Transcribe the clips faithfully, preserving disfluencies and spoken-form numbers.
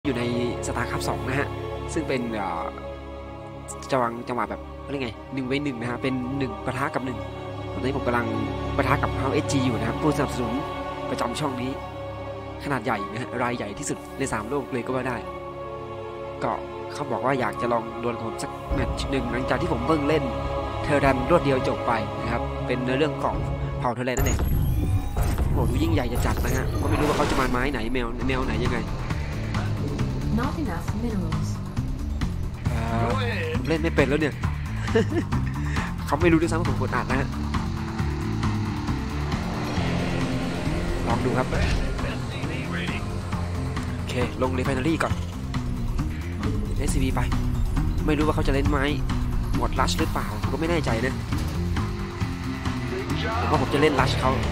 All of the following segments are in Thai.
อยู่ในสตาร์คราฟสองนะฮะซึ่งเป็นจังหวะจังหวะแบบอะไรไงหนึ่งไว้หนึ่งนะฮะเป็นหนึ่งปะทะกับหนึ่งตอนนี้ผมกำลังปะทะกับ House เอส จี อยู่นะครับผู้สนับสนุนประจำช่องนี้ขนาดใหญ่นะฮะรายใหญ่ที่สุดในสามโลกเลยก็ว่าได้ก็เขาบอกว่าอยากจะลองดวลกับผมสักแมตช์หนึ่งหลังจากที่ผมเพิ่งเล่นเทอร์ดันรวดเดียวจบไปนะครับเป็นเรื่องของเผ่าเทอร์แลนนั่นเองโหดูยิ่งใหญ่จะจัดนะฮะก็ไม่รู้ว่าเขาจะมาไม้ไหนแมวแนวไหนยังไง Not enough minerals. ผมเล่นไม่เป็นแล้วเนี่ย เขาไม่รู้ด้วยซ้ำว่าผมกดอัดนะฮะลองดูครับโอเคลงในไฟนารี่ก่อน เอส ซี บี ไปไม่รู้ว่าเขาจะเล่นไม้หมดลัชหรือเปล่าก็ไม่แน่ใจนะผมว่าผมจะเล่นลัชเขา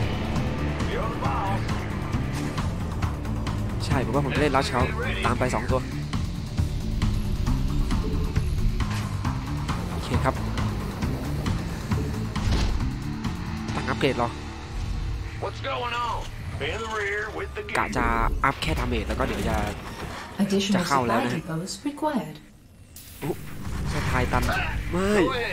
ใช่ผมว่าผมจะเล่นลัชเขาตามไปสองตัวโอเคครับตั้งอัปเกรดรอกะจะอัพแค่ดาเมจแล้วก็เดี๋ยวจะจะเข้าแล้วนะอุ๊สะพายตันไม่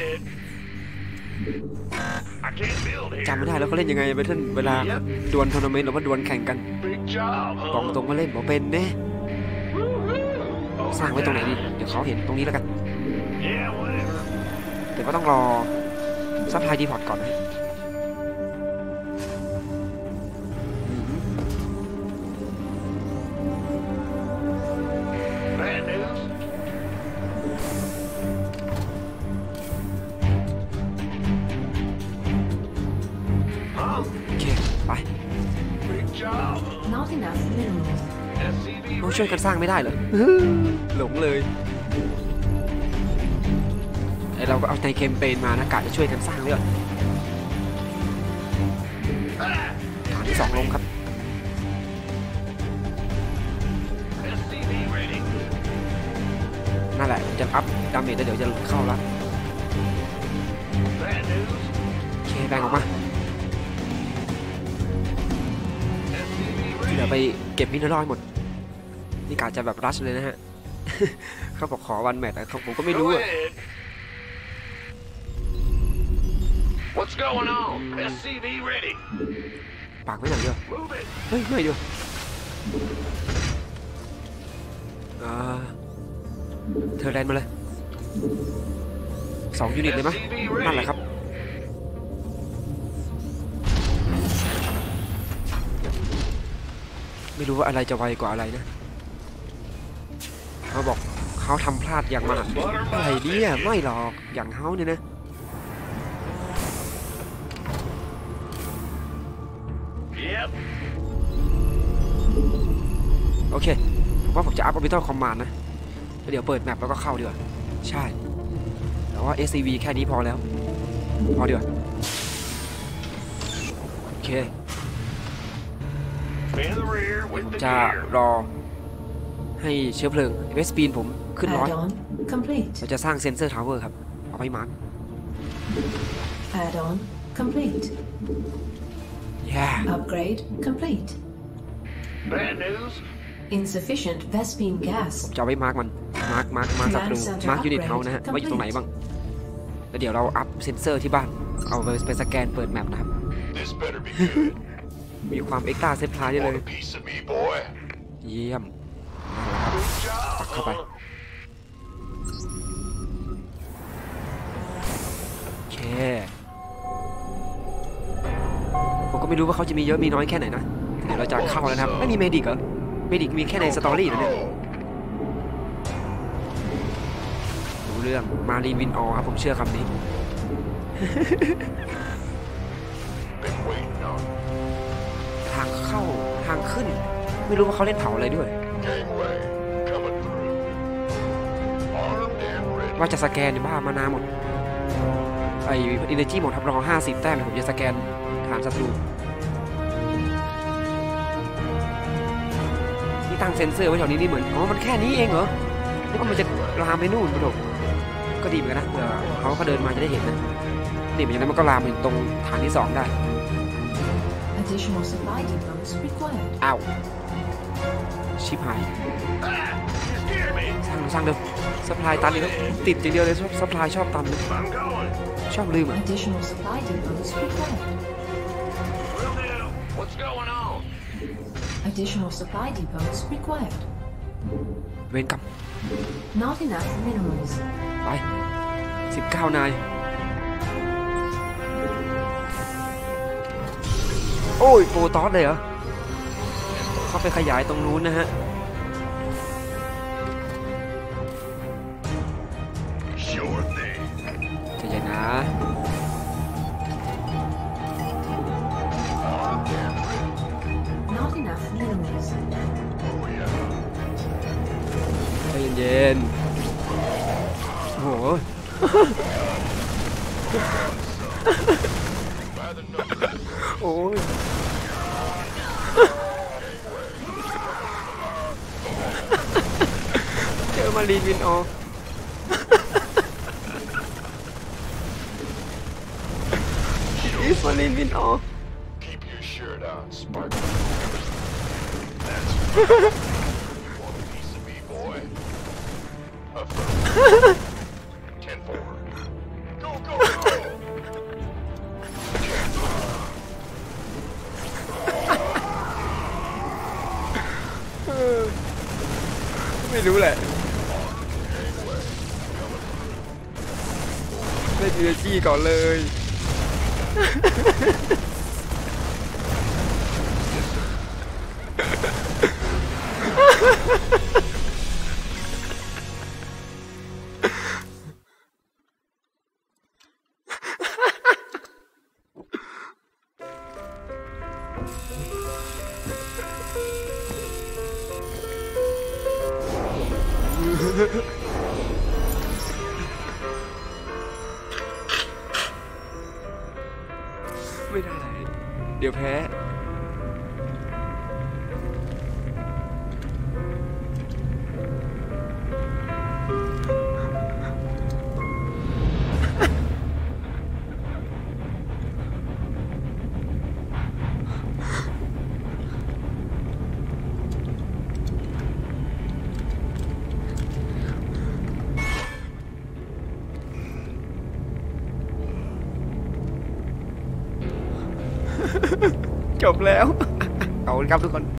จำไม่ได้แล้วเขาเล่นยังไงเบทเทิลเวลาดวลทัวร์นาเมนต์หรือว่าดวลแข่งกันบอกตรงว่าเล่นบอกเป็นเน่สร้างไว้ตรงไหนดีเดี๋ยวเขาเห็นตรงนี้แล้วกันแต่ก็ต้องรอซัพพลายดีพอร์ตก่อนนะโอเคไปต้องช่วยกันสร้างไม่ได้เหรอหลงเลยไอเราก็เอาในแคมเปญมานะกะจะช่วยกันสร้างเลยฐานที่สองลงครับนั่นแหละจะอัพดาเมจแล้วเดี๋ยวจะเข้าละโอเคแบ่งออกมาเดี๋ยวไปเก็บมินเนอรัลหมดนี่กะจะแบบรัชเลยนะฮะ เขาบอกขอวันแมตช์แต่ผมก็ไม่รู้อะปากไม่หนักเดียวเฮ้ยไม่เดียวเธอแลนด์มาเลยสองยูนิตเลยมั้ยนั่นแหละครับไม่รู้ว่าอะไรจะไวกว่าอะไรนะเขาบอกเขาทำพลาดอย่างมากอะไรเนี่ยไม่หรอกอย่างเขาเนี่ยนะโอเคผมว่าผมจะอัพออร์บิทัลคอมมานด์นะเดี๋ยวเปิดแมปแล้วก็เข้าดีกว่าใช่แต่ว่า เอส ซี วี แค่นี้พอแล้วพอดีกว่าโอเคจะรอให้เชื้อเพลิงเวสปีนผมขึ้นร้อยเราจะสร้างเซนเซอร์ทาวเวอร์ครับเอาไว้มาร์ค Add-on complete. Yeah. Upgrade complete. Bad news. Insufficient Vespene gas. ผมจะไว้มาร์คมันมาร์คมาร์คมาร์คศัตรูมาร์คยูนิตเฮานะฮะว่าอยู่ตรงไหนบ้างแล้วเดี๋ยวเราอัพเซนเซอร์ที่บ้านเอาไปไปสแกนเปิดแมปนะครับมีความเอ็กซ์ตร้าเซฟพลายได้เลยเยี่ยมปักเข้าไปโอเคผมก็ไม่รู้ว่าเขาจะมีเยอะมีน้อยแค่ไหนนะเดี๋ยวเราจะเข้าแล้วนะครับไม่มีเมดิกเหรอเมดิกมีแค่ในสตอรี่นะเนี่ยรู้เรื่องมารีนวินออครับผมเชื่อคำนี้ทางเข้าทางขึ้นไม่รู้ว่าเขาเล่นเผาอะไรด้วยว่าจะสแกนในบ้ามานาหมดไอเอเนจีหมดทับรอห้าสิบแต้มผมจะสแกนฐานศัตรูที่ตั้งเซนเซอร์ไว้แถวนี้นี่เหมือนอ๋อมันแค่นี้เองเหรอนี่ก็มันจะลามไปนู่นกระโดดก็ดีเหมือนกันนะเผื่อเขาเขาเดินมาจะได้เห็นนะนี่เหมือนกันมันก็ลามไปตรงฐานที่สองได้อ้าวชิบหาย Ah, you scared me. สร้างสร้างเร็วซัพพลายตันอีกแล้วติดอย่างเดียวเลยซัพพลายชอบตันเลย I'm going. ชอบลืมอ่ะ Additional supply depots required. Will do. What's going on? Additional supply depots required. เวรกรรม Not enough minerals. ไปสิบเก้านายโอ้ยโปรตอสเลยเหรอเข้าไปขยายตรงนู้นนะฮะ Sure thing. ใจเย็นนะ Not enough minerals. ใจเย็นๆโอ้โห โอ้ย เจอมารีนวินออกอีสมารีนวินออก Keep your shirt on, Sparky. That's right. One piece of me, boy. Affirmative. Ten forward. Go, go, go! ไม่รู้แหละเล่นเอจี้ก่อนเลย ไม่ได้ เดี๋ยวแพ้ จบแล้ว ขอบคุณครับทุกคน